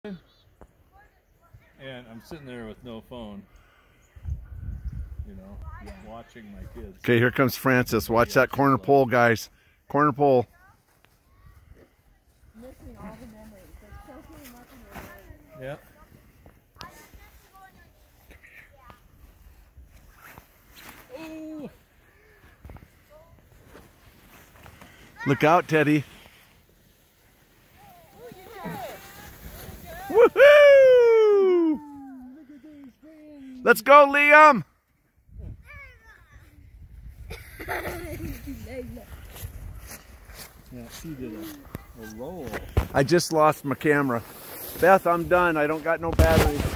And I'm sitting there with no phone, you know, watching my kids. Okay, here comes Francis. Watch that corner pole, guys. Corner pole. Missing all the memories. There's so much in your Yep. Oh. Look out, Teddy. Woohoo! Let's go, Liam! Yeah, she did a roll. I just lost my camera. Beth, I'm done. I don't got no battery.